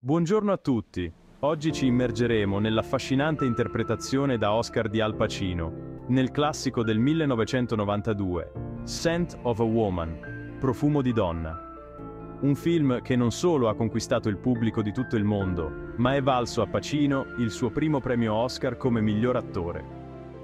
Buongiorno a tutti. Oggi ci immergeremo nell'affascinante interpretazione da Oscar di Al Pacino, nel classico del 1992, Scent of a Woman, Profumo di donna. Un film che non solo ha conquistato il pubblico di tutto il mondo, ma è valso a Pacino il suo primo premio Oscar come miglior attore.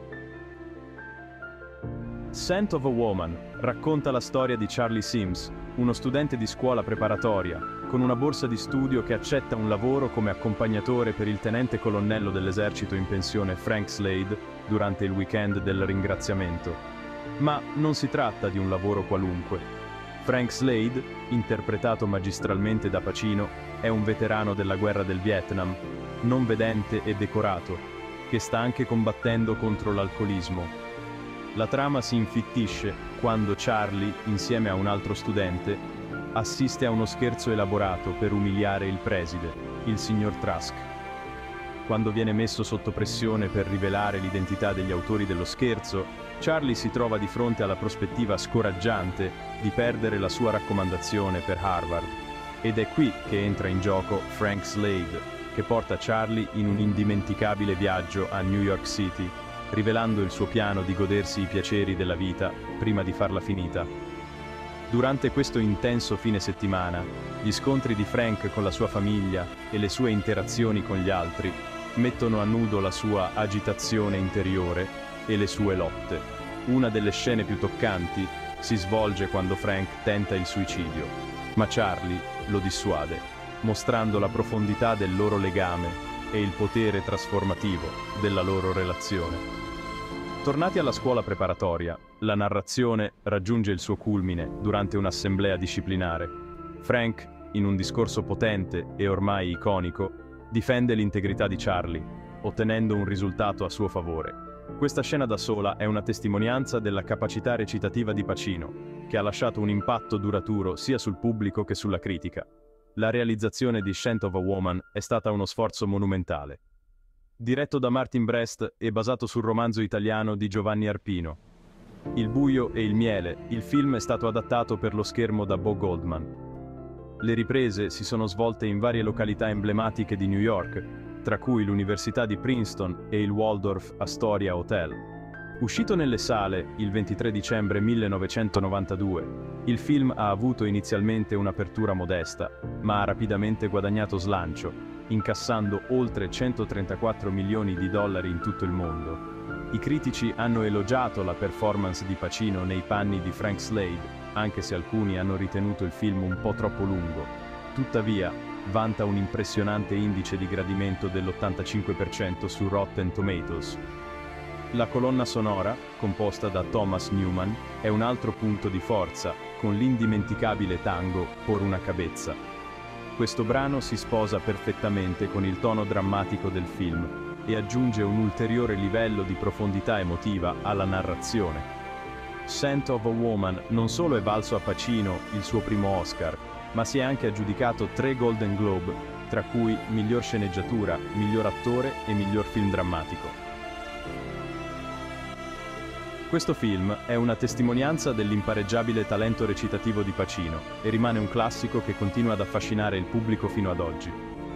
Scent of a Woman racconta la storia di Charlie Sims, uno studente di scuola preparatoria, con una borsa di studio che accetta un lavoro come accompagnatore per il tenente colonnello dell'esercito in pensione Frank Slade durante il weekend del ringraziamento. Ma non si tratta di un lavoro qualunque. Frank Slade, interpretato magistralmente da Pacino, è un veterano della guerra del Vietnam, non vedente e decorato, che sta anche combattendo contro l'alcolismo. La trama si infittisce quando Charlie, insieme a un altro studente, assiste a uno scherzo elaborato per umiliare il preside, il signor Trask. Quando viene messo sotto pressione per rivelare l'identità degli autori dello scherzo, Charlie si trova di fronte alla prospettiva scoraggiante di perdere la sua raccomandazione per Harvard. Ed è qui che entra in gioco Frank Slade, che porta Charlie in un indimenticabile viaggio a New York City, rivelando il suo piano di godersi i piaceri della vita prima di farla finita. Durante questo intenso fine settimana, gli scontri di Frank con la sua famiglia e le sue interazioni con gli altri mettono a nudo la sua agitazione interiore e le sue lotte. Una delle scene più toccanti si svolge quando Frank tenta il suicidio, ma Charlie lo dissuade, mostrando la profondità del loro legame e il potere trasformativo della loro relazione. Tornati alla scuola preparatoria, la narrazione raggiunge il suo culmine durante un'assemblea disciplinare. Frank, in un discorso potente e ormai iconico, difende l'integrità di Charlie, ottenendo un risultato a suo favore. Questa scena da sola è una testimonianza della capacità recitativa di Pacino, che ha lasciato un impatto duraturo sia sul pubblico che sulla critica. La realizzazione di Scent of a Woman è stata uno sforzo monumentale. Diretto da Martin Brest e basato sul romanzo italiano di Giovanni Arpino. Il buio e il miele, il film è stato adattato per lo schermo da Bo Goldman. Le riprese si sono svolte in varie località emblematiche di New York, tra cui l'Università di Princeton e il Waldorf Astoria Hotel. Uscito nelle sale il 23 dicembre 1992, il film ha avuto inizialmente un'apertura modesta, ma ha rapidamente guadagnato slancio, incassando oltre 134 milioni di dollari in tutto il mondo. I critici hanno elogiato la performance di Pacino nei panni di Frank Slade, anche se alcuni hanno ritenuto il film un po' troppo lungo. Tuttavia, vanta un impressionante indice di gradimento dell'85% su Rotten Tomatoes. La colonna sonora, composta da Thomas Newman, è un altro punto di forza, con l'indimenticabile tango Por una cabezza. Questo brano si sposa perfettamente con il tono drammatico del film e aggiunge un ulteriore livello di profondità emotiva alla narrazione. Scent of a Woman non solo è valso a Pacino il suo primo Oscar, ma si è anche aggiudicato 3 Golden Globe, tra cui miglior sceneggiatura, miglior attore e miglior film drammatico. Questo film è una testimonianza dell'impareggiabile talento recitativo di Pacino e rimane un classico che continua ad affascinare il pubblico fino ad oggi.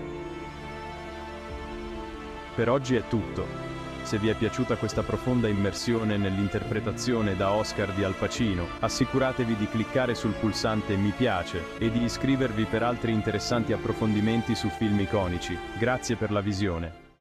Per oggi è tutto. Se vi è piaciuta questa profonda immersione nell'interpretazione da Oscar di Al Pacino, assicuratevi di cliccare sul pulsante mi piace e di iscrivervi per altri interessanti approfondimenti su film iconici. Grazie per la visione.